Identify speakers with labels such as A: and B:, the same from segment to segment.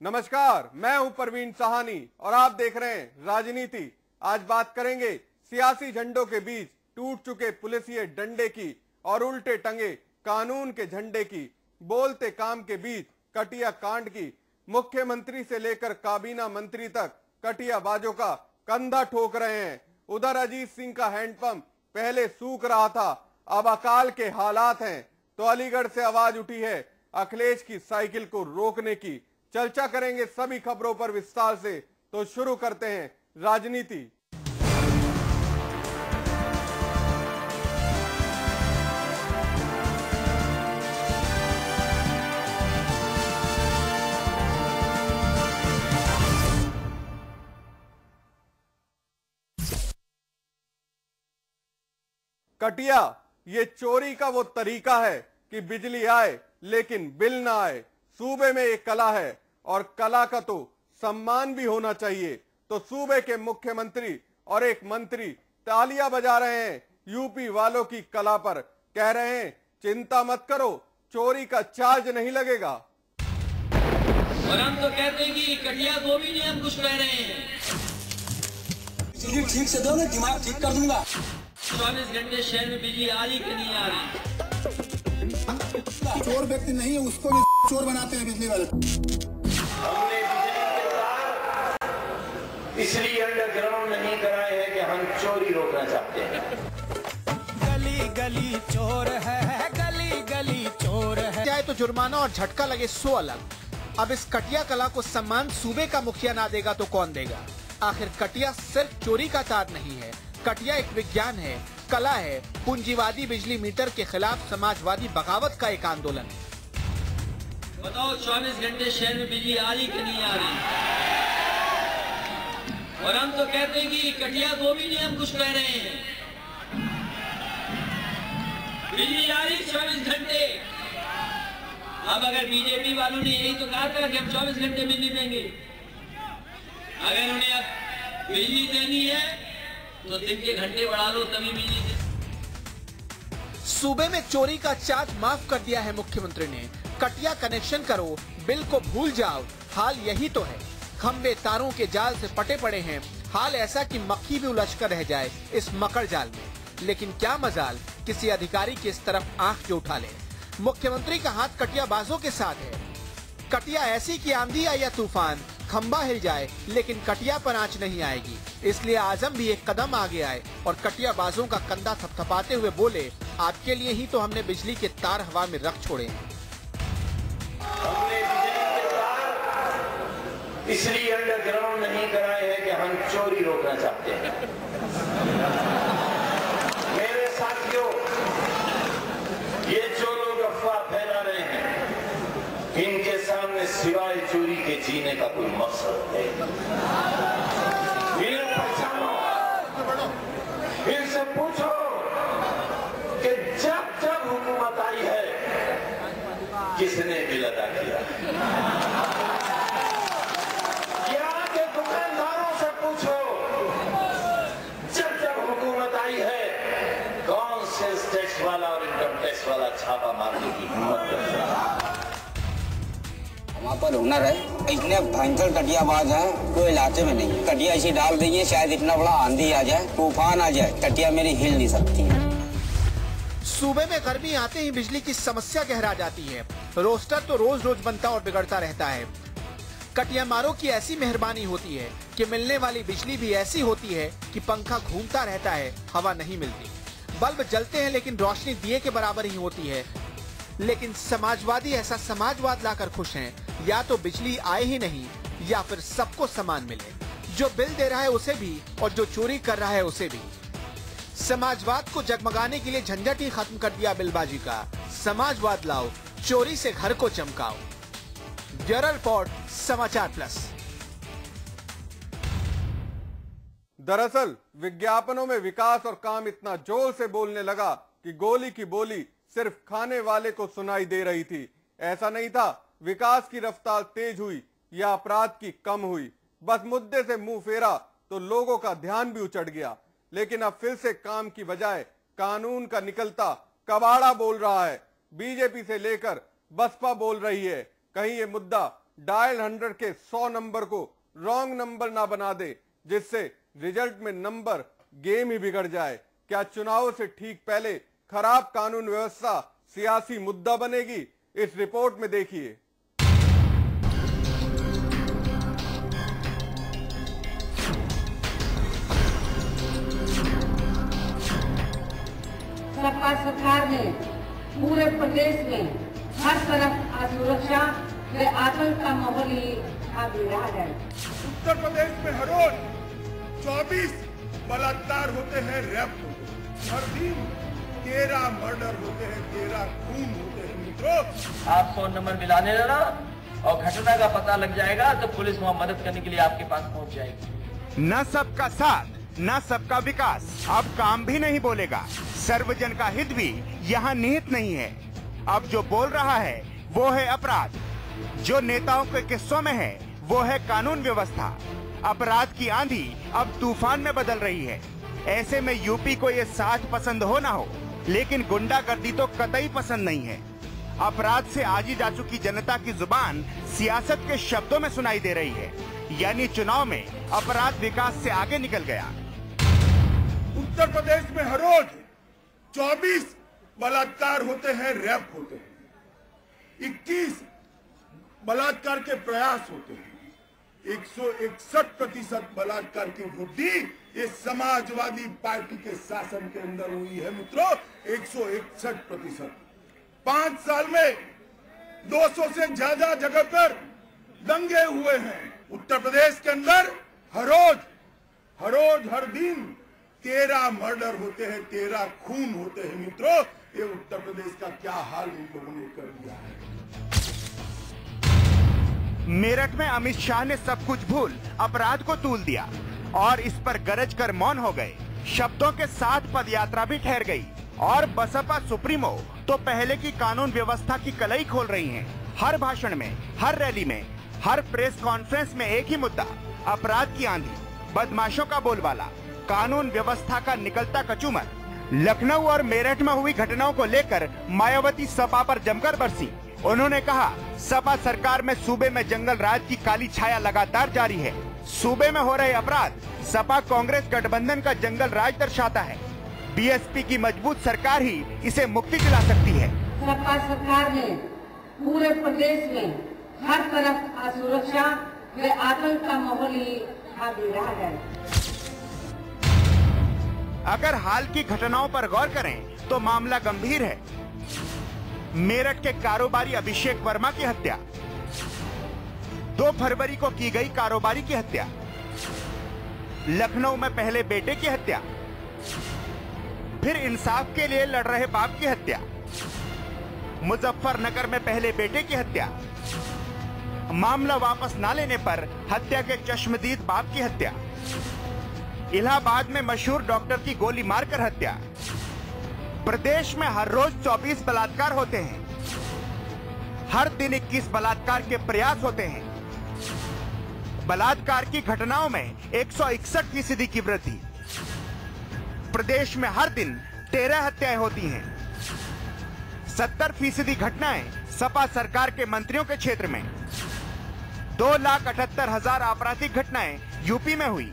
A: नमस्कार, मैं हूं परवीन सहानी और आप देख रहे हैं राजनीति। आज बात करेंगे सियासी झंडों के बीच टूट चुके पुलिसिये डंडे की और उल्टे टंगे कानून के झंडे की, बोलते काम के बीच कटिया कांड की। मुख्यमंत्री से लेकर काबीना मंत्री तक कटियाबाजों का कंधा ठोक रहे हैं। उधर अजीत सिंह का हैंडपंप पहले सूख रहा था, अब अकाल के हालात हैं, तो अलीगढ़ से आवाज उठी है अखिलेश की साइकिल को रोकने की। चर्चा करेंगे सभी खबरों पर विस्तार से, तो शुरू करते हैं राजनीति। कटिया, ये चोरी का वो तरीका है कि बिजली आए लेकिन बिल ना आए। सूबे में एक कला है और कला का तो सम्मान भी होना चाहिए। तो सूबे के मुख्यमंत्री और एक मंत्री तालियां बजा रहे हैं यूपी वालों की कला पर, कह रहे हैं चिंता मत करो, चोरी का चार्ज नहीं लगेगा।
B: और हम तो कहते हैं कि कटिया को भी नहीं हम कुछ कह रहे हैं।
C: ठीक से दो ना, दिमाग ठीक कर दूंगा।
B: 24 घंटे शहर में बिजली आ रही कि नहीं आ रही?
C: चोर व्यक्ति नहीं है, उसको भी चोर बनाते हैं बिजली वाले।
D: हमने बिजली के तार इसलिए अंडरग्राउंड नहीं कराए हैं कि हम चोरी रोकना चाहते हैं।
E: गली गली चोर है, गली गली चोर है।
F: चाहे तो जुर्माना और झटका लगे सो अलग। अब इस कटिया कला को सम्मान सूबे का मुखिया ना देगा तो कौन देगा? आखिर कटिया सिर्फ चोरी का तार नहीं है, कटिया एक विज्ञान है, कला है, पूंजीवादी बिजली मीटर के खिलाफ समाजवादी बगावत का एक आंदोलन है।
B: बताओ 24 घंटे शहर में बिजली आ रही कि नहीं आ रही? और हम तो कहते हैं कि कटिया को भी नहीं हम कुछ कह रहे हैं। बिजली आ रही 24 घंटे। अब अगर बीजेपी वालों ने यही तो कहा था कि हम 24 घंटे बिजली देंगे, अगर उन्हें अब बिजली देनी है तो दिन के घंटे बढ़ा लो तभी बिजली दे।
F: सूबे में चोरी का चार्ज माफ कर दिया है मुख्यमंत्री ने। कटिया कनेक्शन करो, बिल को भूल जाओ, हाल यही तो है। खंबे तारों के जाल से पटे पड़े हैं, हाल ऐसा कि मक्खी भी उलझ कर रह जाए इस मकर जाल में। लेकिन क्या मजाल किसी अधिकारी की इस तरफ आंख जो उठा ले। मुख्यमंत्री का हाथ कटियाबाजों के साथ है। कटिया ऐसी कि आंधी आए या तूफान, खंबा हिल जाए लेकिन कटिया पर आंच नहीं आएगी। इसलिए आजम भी एक कदम आगे आए और कटियाबाजों का कंधा थपथपाते हुए बोले, आपके लिए ही तो हमने बिजली के तार हवा में रख छोड़े हैं।
D: हमने बिजली के तार इसलिए अंडरग्राउंड नहीं कराए हैं कि हम चोरी रोकना चाहते हैं। मेरे साथियों, ये जो लोग अफवाह फैला रहे हैं, इनके सामने सिवाय चोरी के जीने का कोई मकसद है। इन्हें पहचानो, इनसे पूछो कि जब जब हुकूमत आई है किसने बिल अदा किया। यहाँ के दुकानदारों से पूछो, जब जब हुकूमत आई है कौन सेल्स टैक्स वाला और इनकम टैक्स वाला छापा मारने की हिम्मत करता है।
G: हमारे पर हुनर है, इतने भयंकर कटियाबाज है कोई इलाके में नहीं। कटिया ऐसी डाल देंगे शायद इतना बड़ा आंधी आ जाए, तूफान आ जाए, कटिया मेरी हिल नहीं सकती है।
F: सूबे में गर्मी आते ही बिजली की समस्या गहरा जाती है। रोस्टर तो रोज रोज बनता और बिगड़ता रहता है। कटियामारों की ऐसी मेहरबानी होती है कि मिलने वाली बिजली भी ऐसी होती है कि पंखा घूमता रहता है, हवा नहीं मिलती। बल्ब जलते हैं लेकिन रोशनी दिए के बराबर ही होती है। लेकिन समाजवादी ऐसा समाजवाद लाकर खुश हैं, या तो बिजली आए ही नहीं या फिर सबको समान मिले, जो बिल दे रहा है उसे भी और जो चोरी कर रहा है उसे भी। समाजवाद को जगमगाने के लिए झंझट ही खत्म कर दिया बिलबाजी का। समाजवाद लाओ, चोरी से घर को चमकाओ। Bureau report, Samachar plus.
A: दरअसल विज्ञापनों में विकास और काम इतना जोर से बोलने लगा कि गोली की बोली सिर्फ खाने वाले को सुनाई दे रही थी। ऐसा नहीं था विकास की रफ्तार तेज हुई या अपराध की कम हुई, बस मुद्दे से मुंह फेरा तो लोगों का ध्यान भी उचट गया। लेकिन अब फिर से काम की बजाय कानून का निकलता कबाड़ा बोल रहा है। बीजेपी से लेकर बसपा बोल रही है, कहीं ये मुद्दा डायल 100 के 100 नंबर को रॉन्ग नंबर ना बना दे, जिससे रिजल्ट में नंबर गेम ही बिगड़ जाए। क्या चुनाव से ठीक पहले खराब कानून व्यवस्था सियासी मुद्दा बनेगी? इस रिपोर्ट में देखिए।
H: सपा सरकार ने पूरे प्रदेश में हर तरफ असुरक्षा व आतंक का माहौल ही छा दे रहा है।
I: उत्तर प्रदेश में हर रोज 24 बलात्कार होते हैं, रेप होते हैं, हर दिन 13 मर्डर होते हैं, 13 खून होते हैं। मित्रों,
B: आप 100 नंबर मिलाने देना और घटना का पता लग जाएगा तो पुलिस वहाँ मदद करने के लिए आपके पास पहुँच जाएगी।
J: न सबका साथ न सबका विकास, अब काम भी नहीं बोलेगा। सर्वजन का हित भी यहाँ निहित नहीं है। अब जो बोल रहा है वो है अपराध, जो नेताओं के किस्सों में है वो है कानून व्यवस्था। अपराध की आंधी अब तूफान में बदल रही है। ऐसे में यूपी को ये साथ पसंद हो ना हो, लेकिन गुंडागर्दी तो कतई पसंद नहीं है। अपराध से आजी जा चुकी जनता की जुबान सियासत के शब्दों में सुनाई दे रही है, यानी चुनाव में अपराध विकास से आगे निकल गया।
I: उत्तर प्रदेश में हर रोज 24 बलात्कार होते हैं, रेप होते हैं, 21 बलात्कार के प्रयास होते हैं, 161% बलात्कार की वृद्धि इस समाजवादी पार्टी के शासन के अंदर हुई है। मित्रों, 161%। 5 साल में 200 से ज्यादा जगह पर दंगे हुए हैं। उत्तर प्रदेश के अंदर हर रोज हर दिन 13 मर्डर होते हैं, 13 खून होते हैं। मित्रों, ये उत्तर प्रदेश का क्या हाल इन लोगों ने कर दिया है।
J: मेरठ में अमित शाह ने सब कुछ भूल अपराध को तूल दिया और इस पर गरज कर मौन हो गए। शब्दों के साथ पदयात्रा भी ठहर गई और बसपा सुप्रीमो तो पहले की कानून व्यवस्था की कलई खोल रही हैं। हर भाषण में, हर रैली में, हर प्रेस कॉन्फ्रेंस में एक ही मुद्दा, अपराध की आंधी, बदमाशों का बोलबाला, कानून व्यवस्था का निकलता कचूमर। लखनऊ और मेरठ में हुई घटनाओं को लेकर मायावती सपा पर जमकर बरसी। उन्होंने कहा, सपा सरकार में सूबे में जंगल राज की काली छाया लगातार जारी है। सूबे में हो रहे अपराध सपा कांग्रेस गठबंधन का जंगल राज दर्शाता है। बीएसपी की मजबूत सरकार ही इसे मुक्ति दिला सकती है।
H: सपा सरकार ने पूरे प्रदेश में हर तरफ असुरक्षा व आतंक का माहौल ही छा दे रहा है।
J: अगर हाल की घटनाओं पर गौर करें तो मामला गंभीर है। मेरठ के कारोबारी अभिषेक वर्मा की हत्या, 2 फरवरी को की गई कारोबारी की हत्या, लखनऊ में पहले बेटे की हत्या, फिर इंसाफ के लिए लड़ रहे बाप की हत्या, मुजफ्फरनगर में पहले बेटे की हत्या, मामला वापस न लेने पर हत्या के चश्मदीद बाप की हत्या, इलाहाबाद में मशहूर डॉक्टर की गोली मारकर हत्या। प्रदेश में हर रोज 24 बलात्कार होते हैं, हर दिन 21 बलात्कार के प्रयास होते हैं। बलात्कार की घटनाओं में 161% की वृद्धि। प्रदेश में हर दिन 13 हत्याएं होती हैं। 70% घटनाएं सपा सरकार के मंत्रियों के क्षेत्र में। 2,78,000 आपराधिक घटनाएं यूपी में हुई।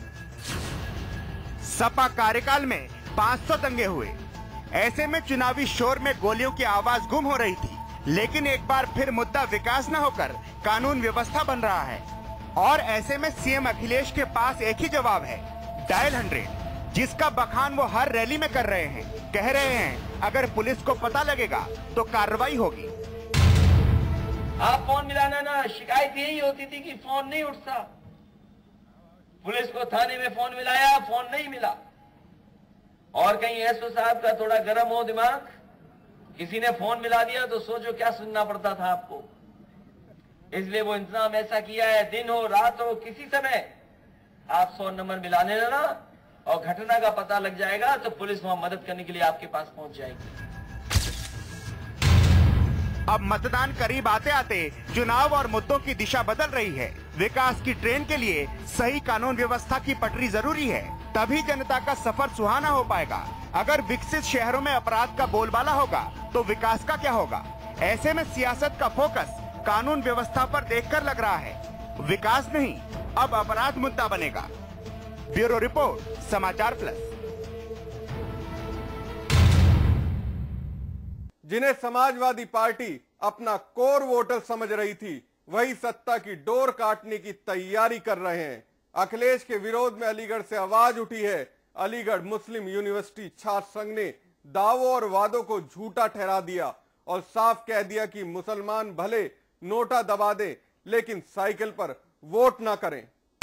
J: सपा कार्यकाल में 500 दंगे हुए। ऐसे में चुनावी शोर में गोलियों की आवाज गुम हो रही थी, लेकिन एक बार फिर मुद्दा विकास न होकर कानून व्यवस्था बन रहा है। और ऐसे में सीएम अखिलेश के पास एक ही जवाब है, डायल 100, जिसका बखान वो हर रैली में कर रहे हैं। कह रहे हैं अगर पुलिस को पता लगेगा तो कार्रवाई होगी।
B: आप फोन मिलाना ना, शिकायत यही होती थी कि फोन नहीं उठता। पुलिस को थाने में फोन मिलाया, फोन नहीं मिला। और कहीं एसओ साहब का थोड़ा गर्म हो दिमाग, किसी ने फोन मिला दिया तो सोचो क्या सुनना पड़ता था आपको। इसलिए वो इंतजाम ऐसा किया है, दिन हो रात हो किसी समय आप 100 नंबर मिलाने देना और घटना का पता लग जाएगा तो पुलिस वहां मदद करने के लिए आपके पास पहुंच जाएगी।
J: अब मतदान करीब आते आते चुनाव और मुद्दों की दिशा बदल रही है। विकास की ट्रेन के लिए सही कानून व्यवस्था की पटरी जरूरी है, तभी जनता का सफर सुहाना हो पाएगा। अगर विकसित शहरों में अपराध का बोलबाला होगा तो विकास का क्या होगा? ऐसे में सियासत का फोकस कानून व्यवस्था पर देखकर लग रहा है विकास नहीं अब अपराध मुद्दा बनेगा। Bureau report, Samachar plus.
A: जिन्हें समाजवादी पार्टी अपना कोर वोटर समझ रही थी, वही सत्ता की डोर काटने की तैयारी कर रहे हैं। अखिलेश के विरोध में अलीगढ़ से आवाज उठी है। अलीगढ़ मुस्लिम यूनिवर्सिटी छात्र संघ ने दावों और वादों को झूठा ठहरा दिया और साफ कह दिया कि मुसलमान भले नोटा दबा दे लेकिन साइकिल पर वोट ना करें।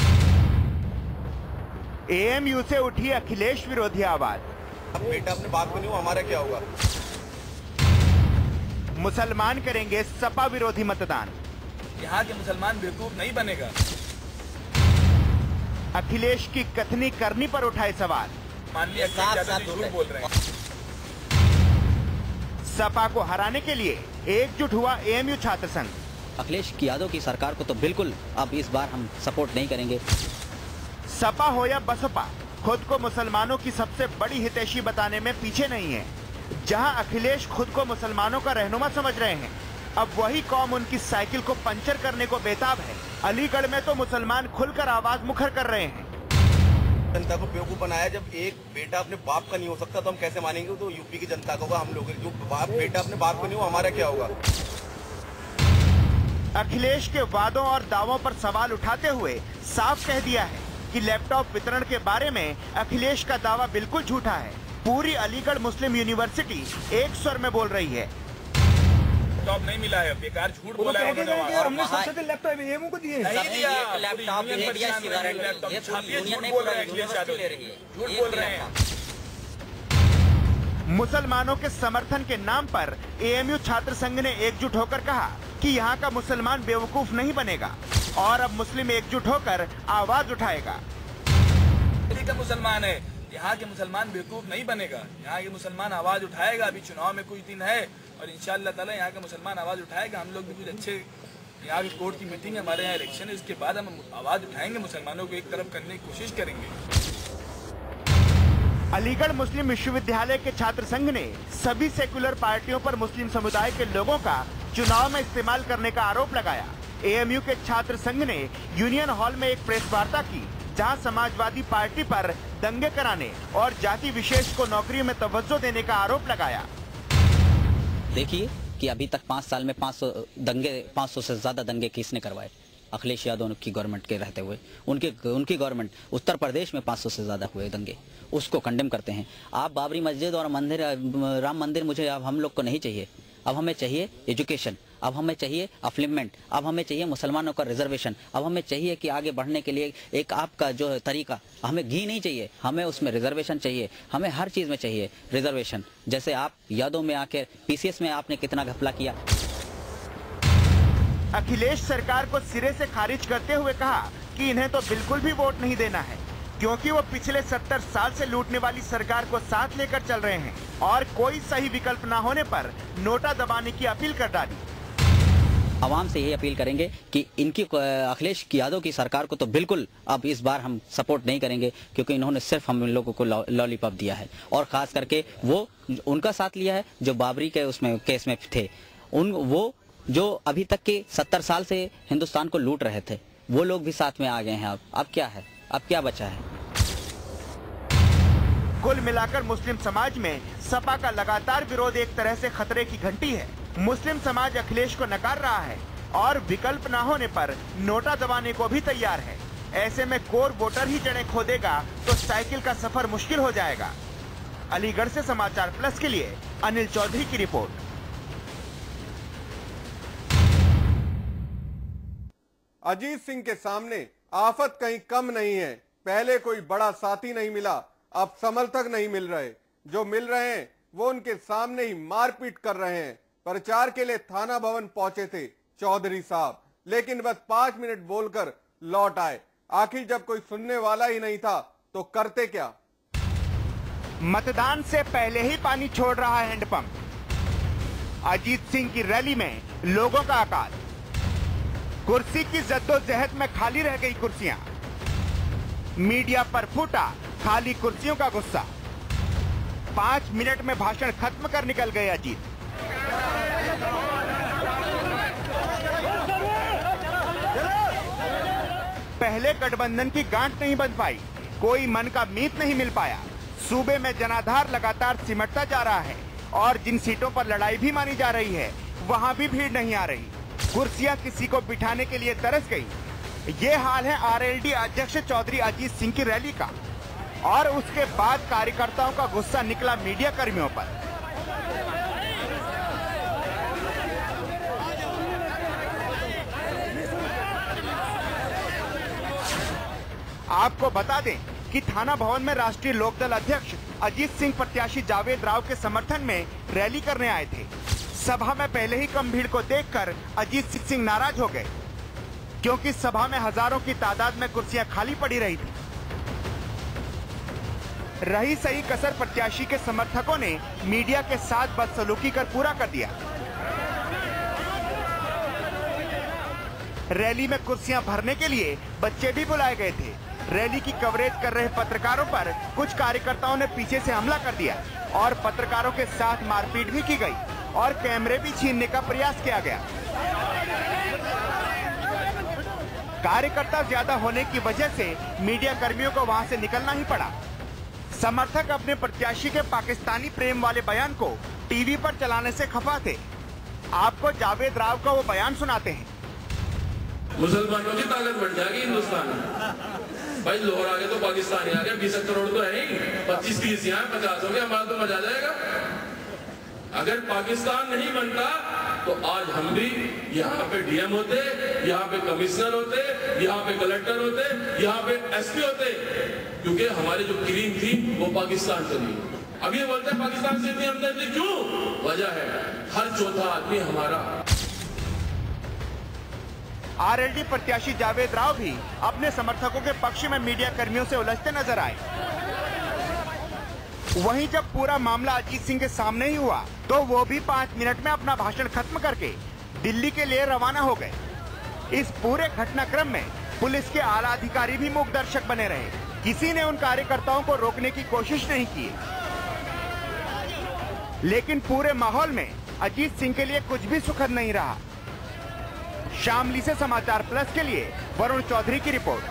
J: एएमयू से उठी अखिलेश विरोधी आवाज।
K: अब बेटा अपने बाप को नहीं, हमारा क्या होगा?
J: मुसलमान करेंगे सपा विरोधी मतदान।
K: यहाँ के मुसलमान बेवकूफ नहीं बनेगा।
J: अखिलेश की कथनी करनी पर उठाए सवाल।
K: मान लिया झूठ बोल रहे हैं।
J: सपा को हराने के लिए एकजुट हुआ एएमयू छात्र संघ।
L: अखिलेश यादव की सरकार को तो बिल्कुल अब इस बार हम सपोर्ट नहीं करेंगे।
J: सपा हो या बसपा, खुद को मुसलमानों की सबसे बड़ी हितैषी बताने में पीछे नहीं है। जहां अखिलेश खुद को मुसलमानों का रहनुमा समझ रहे हैं, अब वही कौम उनकी साइकिल को पंचर करने को बेताब है। अलीगढ़ में तो मुसलमान खुलकर आवाज मुखर कर रहे हैं।
K: जनता को बेवकूफ बनाया। जब एक बेटा अपने बाप का नहीं हो सकता तो हम कैसे मानेंगे? तो यूपी की जनता को होगा, हम लोग जो बेटा अपने बाप को नहीं हो, हमारा क्या होगा?
J: अखिलेश के वादों और दावों पर सवाल उठाते हुए साफ कह दिया है कि लैपटॉप वितरण के बारे में अखिलेश का दावा बिल्कुल झूठा है। पूरी अलीगढ़ मुस्लिम यूनिवर्सिटी एक स्वर में बोल रही है।
K: लैपटॉप नहीं मिला है, बेकार झूठ बोला है।
C: हमने सबसे पहले लैपटॉप एएमयू को दिए।
K: नहीं दिया, लैपटॉप झूठ बोल रहे हैं।
J: मुसलमानों के समर्थन के नाम पर एएमयू छात्र संघ ने एकजुट होकर कहा कि यहाँ का मुसलमान बेवकूफ नहीं बनेगा और अब मुस्लिम एकजुट होकर आवाज उठाएगा।
K: का मुसलमान है, यहाँ के मुसलमान बेवकूफ नहीं बनेगा। यहाँ के मुसलमान आवाज उठाएगा। अभी चुनाव में कुछ दिन है और इंशाअल्लाह ताला यहाँ का मुसलमान आवाज उठाएगा। हम लोग भी कुछ अच्छे, यहाँ की कोर्ट की मीटिंग है, हमारे यहाँ इलेक्शन है, इसके बाद हम आवाज उठाएंगे, मुसलमानों को एक तरफ करने की कोशिश करेंगे।
J: अलीगढ़ मुस्लिम विश्वविद्यालय के छात्र संघ ने सभी सेक्युलर पार्टियों पर मुस्लिम समुदाय के लोगों का चुनाव में इस्तेमाल करने का आरोप लगाया। एएमयू के छात्र संघ ने यूनियन हॉल में एक प्रेस वार्ता की, जहां समाजवादी पार्टी पर दंगे कराने और जाति विशेष को नौकरी में तवज्जो देने का आरोप लगाया।
L: देखिए कि अभी तक 5 साल में 500 से ज्यादा दंगे किसने करवाए? अखिलेश यादव की गवर्नमेंट के रहते हुए उनकी गवर्नमेंट उत्तर प्रदेश में 500 से ज्यादा हुए दंगे, उसको कंडेम करते हैं आप। बाबरी मस्जिद और राम मंदिर मुझे अब हम लोग को नहीं चाहिए। अब हमें चाहिए एजुकेशन, अब हमें चाहिए अपलिमेंट, अब हमें चाहिए मुसलमानों का रिजर्वेशन, अब हमें चाहिए कि आगे बढ़ने के लिए एक आपका जो तरीका, हमें घी नहीं चाहिए, हमें उसमें रिजर्वेशन चाहिए, हमें हर चीज में चाहिए रिजर्वेशन। जैसे आप यादों में आके पीसीएस में आपने कितना घपला किया।
J: अखिलेश सरकार को सिरे से खारिज करते हुए कहा कि इन्हें तो बिल्कुल भी वोट नहीं देना है, क्योंकि वो पिछले 70 साल से लूटने वाली सरकार को साथ लेकर चल रहे हैं और कोई सही विकल्प न होने पर नोटा दबाने की अपील कर डाली।
L: आवाम से यही अपील करेंगे कि इनकी अखिलेश यादव की सरकार को तो बिल्कुल अब इस बार हम सपोर्ट नहीं करेंगे, क्योंकि इन्होंने सिर्फ हम लोगों को लॉलीपॉप दिया है और खास करके वो उनका साथ लिया है जो बाबरी के उसमें केस में थे। वो जो अभी तक के 70 साल से हिंदुस्तान को लूट रहे थे, वो लोग भी साथ में आ गए हैं। अब क्या है, अब क्या बचा है?
J: कुल मिलाकर मुस्लिम समाज में सपा का लगातार विरोध एक तरह से खतरे की घंटी है। मुस्लिम समाज अखिलेश को नकार रहा है और विकल्प न होने पर नोटा दबाने को भी तैयार है। ऐसे में कोर वोटर ही जड़ें खोदेगा तो साइकिल का सफर मुश्किल हो जाएगा। अलीगढ़ से समाचार प्लस के लिए अनिल चौधरी की रिपोर्ट।
A: अजीत सिंह के सामने आफत कहीं कम नहीं है। पहले कोई बड़ा साथी नहीं मिला, अब समर्थक नहीं मिल रहे। जो मिल रहे हैं वो उनके सामने ही मारपीट कर रहे हैं। प्रचार के लिए थाना भवन पहुंचे थे चौधरी साहब, लेकिन बस 5 मिनट बोलकर लौट आए। आखिर जब कोई सुनने वाला ही नहीं था तो करते क्या?
J: मतदान से पहले ही पानी छोड़ रहा है हैंडपंप। अजीत सिंह की रैली में लोगों का आकाश। कुर्सी की जद्दोजहद में खाली रह गई कुर्सियां। मीडिया पर फूटा खाली कुर्सियों का गुस्सा। 5 मिनट में भाषण खत्म कर निकल गए अजीत। पहले गठबंधन की गांठ नहीं बन पाई, कोई मन का मीत नहीं मिल पाया। सूबे में जनाधार लगातार सिमटता जा रहा है और जिन सीटों पर लड़ाई भी मानी जा रही है वहां भी भीड़ नहीं आ रही। कुर्सियां किसी को बिठाने के लिए तरस गई। ये हाल है आरएलडी अध्यक्ष चौधरी अजीत सिंह की रैली का और उसके बाद कार्यकर्ताओं का गुस्सा निकला मीडिया कर्मियों पर। आपको बता दें कि थाना भवन में राष्ट्रीय लोकदल अध्यक्ष अजीत सिंह प्रत्याशी जावेद राव के समर्थन में रैली करने आए थे। सभा में पहले ही कम भीड़ को देखकर अजीत सिंह नाराज हो गए, क्योंकि सभा में हजारों की तादाद में कुर्सियां खाली पड़ी रही थी। रही सही कसर प्रत्याशी के समर्थकों ने मीडिया के साथ बदसलूकी कर पूरा कर दिया। रैली में कुर्सियां भरने के लिए बच्चे भी बुलाए गए थे। रैली की कवरेज कर रहे पत्रकारों पर कुछ कार्यकर्ताओं ने पीछे से हमला कर दिया और पत्रकारों के साथ मारपीट भी की गई और कैमरे भी छीनने का प्रयास किया गया। कार्यकर्ता ज्यादा होने की वजह से मीडिया कर्मियों को वहां से निकलना ही पड़ा। समर्थक अपने प्रत्याशी के पाकिस्तानी प्रेम वाले बयान को टीवी पर चलाने से खफा थे। आपको जावेद राव का वो बयान सुनाते हैं।
M: मुसलमानों की ताकत बढ़ जाएगी हिंदुस्तान में। भाई लोहर आ गए तो पाकिस्तानी आ गया, 20 करोड़ तो है ही, 25-30 यहाँ 50 हो गया, हमारा तो मजा जाएगा। अगर पाकिस्तान नहीं बनता तो आज हम भी यहाँ पे डीएम होते, यहाँ पे कमिश्नर होते, यहाँ पे कलेक्टर होते, यहाँ पे एसपी होते, क्योंकि हमारी जो क्लीन थी वो पाकिस्तान से थी। अब ये बोलते हैं पाकिस्तान से इतनी हमदर्दी क्यों? वजह है हर चौथा आदमी हमारा।
J: आरएलडी प्रत्याशी जावेद राव भी अपने समर्थकों के पक्ष में मीडिया कर्मियों से उलझते नजर आए। वहीं जब पूरा मामला अजीत सिंह के सामने ही हुआ तो वो भी 5 मिनट में अपना भाषण खत्म करके दिल्ली के लिए रवाना हो गए। इस पूरे घटनाक्रम में पुलिस के आला अधिकारी भी मूक दर्शक बने रहे। किसी ने उन कार्यकर्ताओं को रोकने की कोशिश नहीं की। लेकिन पूरे माहौल में अजीत सिंह के लिए कुछ भी सुखद नहीं रहा। शामली से समाचार प्लस के लिए वरुण चौधरी की रिपोर्ट।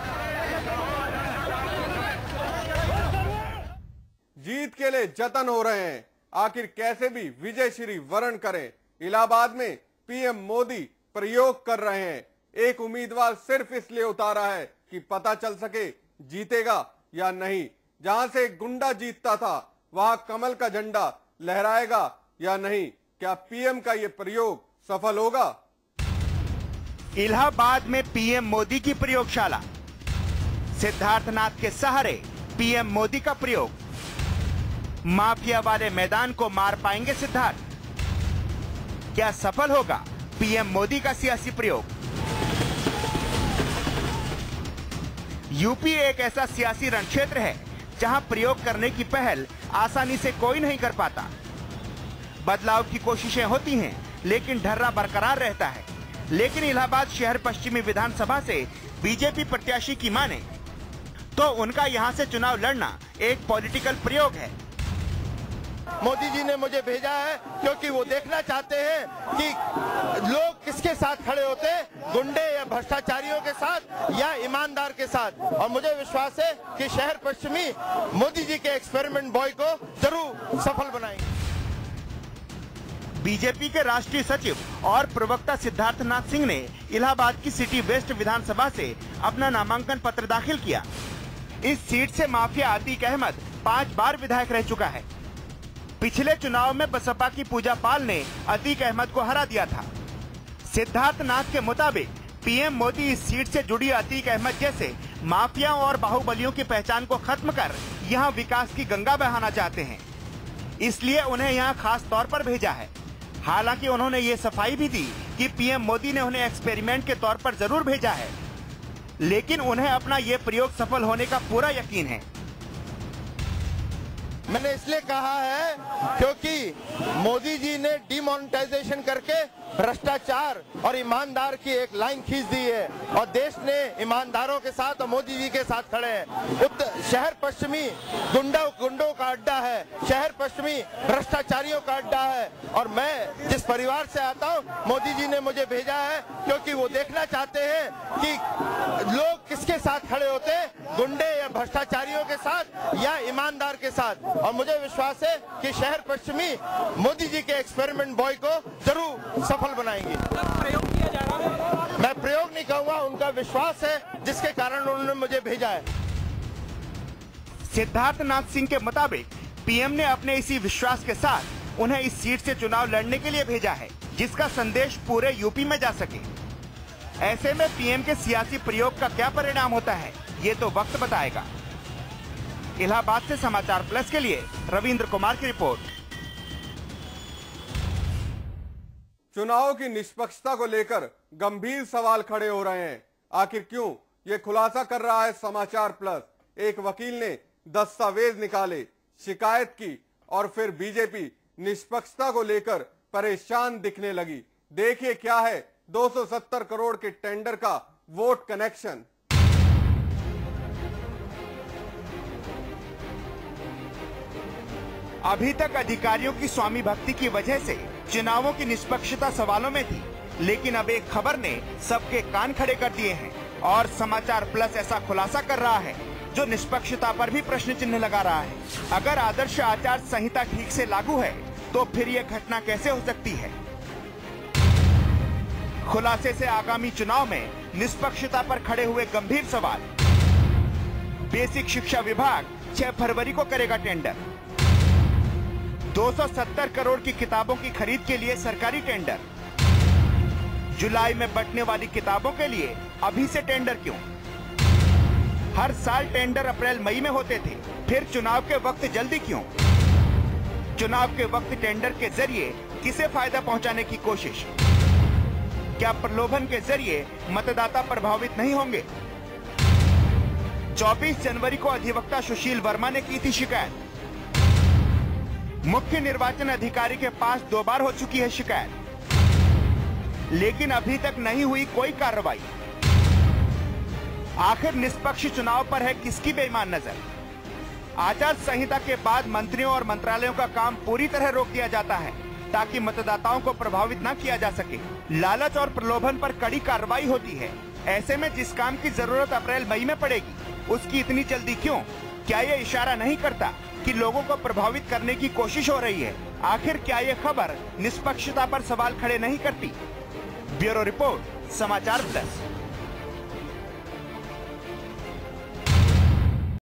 A: जीत के लिए जतन हो रहे हैं, आखिर कैसे भी विजय श्री वरण करें। इलाहाबाद में पीएम मोदी प्रयोग कर रहे हैं। एक उम्मीदवार सिर्फ इसलिए उतारा है कि पता चल सके जीतेगा या नहीं। जहां से एक गुंडा जीतता था वहां कमल का झंडा लहराएगा या नहीं। क्या पीएम का ये प्रयोग सफल होगा?
J: इलाहाबाद में पीएम मोदी की प्रयोगशाला। सिद्धार्थनाथ के सहारे पीएम मोदी का प्रयोग। माफिया वाले मैदान को मार पाएंगे सिद्धार्थ? क्या सफल होगा पीएम मोदी का सियासी प्रयोग? यूपी एक ऐसा सियासी रणक्षेत्र है जहां प्रयोग करने की पहल आसानी से कोई नहीं कर पाता। बदलाव की कोशिशें होती हैं, लेकिन ढर्रा बरकरार रहता है। लेकिन इलाहाबाद शहर पश्चिमी विधानसभा से बीजेपी प्रत्याशी की माने तो उनका यहां से चुनाव लड़ना एक पॉलिटिकल प्रयोग है।
N: मोदी जी ने मुझे भेजा है क्योंकि वो देखना चाहते हैं कि लोग किसके साथ खड़े होते हैं, गुंडे या भ्रष्टाचारियों के साथ या ईमानदार के साथ। और मुझे विश्वास है कि शहर पश्चिमी मोदी जी के एक्सपेरिमेंट बॉय को जरूर सफल बनाएंगे।
J: बीजेपी के राष्ट्रीय सचिव और प्रवक्ता सिद्धार्थनाथ सिंह ने इलाहाबाद की सिटी वेस्ट विधानसभा से अपना नामांकन पत्र दाखिल किया। इस सीट से माफिया अतीक अहमद 5 बार विधायक रह चुका है। पिछले चुनाव में बसपा की पूजा पाल ने अतीक अहमद को हरा दिया था। सिद्धार्थनाथ के मुताबिक पीएम मोदी इस सीट से जुड़ी अतीक अहमद जैसे माफियाओं और बाहुबलियों की पहचान को खत्म कर यहां विकास की गंगा बहाना चाहते हैं, इसलिए उन्हें यहां खास तौर पर भेजा है। हालांकि उन्होंने ये सफाई भी दी कि पीएम मोदी ने उन्हें एक्सपेरिमेंट के तौर पर जरूर भेजा है, लेकिन उन्हें अपना ये प्रयोग सफल होने का पूरा यकीन है।
N: मैंने इसलिए कहा है क्योंकि मोदी जी ने डिमोनेटाइजेशन करके भ्रष्टाचार और ईमानदार की एक लाइन खींच दी है और देश ने ईमानदारों के साथ और मोदी जी के साथ खड़े हैं। शहर पश्चिमी गुंडों का अड्डा है, शहर पश्चिमी भ्रष्टाचारियों का अड्डा है। और मैं जिस परिवार से आता हूं, मोदी जी ने मुझे भेजा है क्योंकि वो देखना चाहते हैं कि लोग किसके साथ खड़े होते, गुंडे या भ्रष्टाचारियों के साथ या ईमानदार के साथ। और मुझे विश्वास है कि शहर पश्चिमी मोदी जी के एक्सपेरिमेंट बॉय को जरूर सफल बनाएंगे। मैं प्रयोग नहीं कहूंगा, उनका विश्वास है जिसके कारण उन्होंने मुझे भेजा है।
J: सिद्धार्थनाथ सिंह के मुताबिक पीएम ने अपने इसी विश्वास के साथ उन्हें इस सीट से चुनाव लड़ने के लिए भेजा है, जिसका संदेश पूरे यूपी में जा सके। ऐसे में पीएम के सियासी प्रयोग का क्या परिणाम होता है, ये तो वक्त बताएगा। इलाहाबाद से समाचार प्लस के लिए रविंद्र कुमार की रिपोर्ट।
A: चुनाव की निष्पक्षता को लेकर गंभीर सवाल खड़े हो रहे हैं। आखिर क्यों? ये खुलासा कर रहा है समाचार प्लस। एक वकील ने दस्तावेज निकाले, शिकायत की और फिर बीजेपी निष्पक्षता को लेकर परेशान दिखने लगी। देखिए क्या है 270 करोड़ के टेंडर का वोट कनेक्शन।
J: अभी तक अधिकारियों की स्वामी भक्ति की वजह से चुनावों की निष्पक्षता सवालों में थी, लेकिन अब एक खबर ने सबके कान खड़े कर दिए हैं और समाचार प्लस ऐसा खुलासा कर रहा है जो निष्पक्षता पर भी प्रश्न चिन्ह लगा रहा है। अगर आदर्श आचार संहिता ठीक से लागू है तो फिर यह घटना कैसे हो सकती है? खुलासे से आगामी चुनाव में निष्पक्षता पर खड़े हुए गंभीर सवाल। बेसिक शिक्षा विभाग 6 फरवरी को करेगा टेंडर। 270 करोड़ की किताबों की खरीद के लिए सरकारी टेंडर। जुलाई में बंटने वाली किताबों के लिए अभी से टेंडर क्यों? हर साल टेंडर अप्रैल मई में होते थे, फिर चुनाव के वक्त जल्दी क्यों? चुनाव के वक्त टेंडर के जरिए किसे फायदा पहुंचाने की कोशिश? क्या प्रलोभन के जरिए मतदाता प्रभावित नहीं होंगे? 24 जनवरी को अधिवक्ता सुशील वर्मा ने की थी शिकायत। मुख्य निर्वाचन अधिकारी के पास 2 बार हो चुकी है शिकायत, लेकिन अभी तक नहीं हुई कोई कार्रवाई। आखिर निष्पक्ष चुनाव पर है किसकी बेईमान नजर? आचार संहिता के बाद मंत्रियों और मंत्रालयों का काम पूरी तरह रोक दिया जाता है ताकि मतदाताओं को प्रभावित न किया जा सके। लालच और प्रलोभन पर कड़ी कार्रवाई होती है। ऐसे में जिस काम की जरूरत अप्रैल मई में पड़ेगी, उसकी इतनी जल्दी क्यों? क्या ये इशारा नहीं करता कि लोगों को प्रभावित करने की कोशिश हो रही है? आखिर क्या ये खबर निष्पक्षता पर सवाल खड़े नहीं करती? Bureau report, Samachar plus.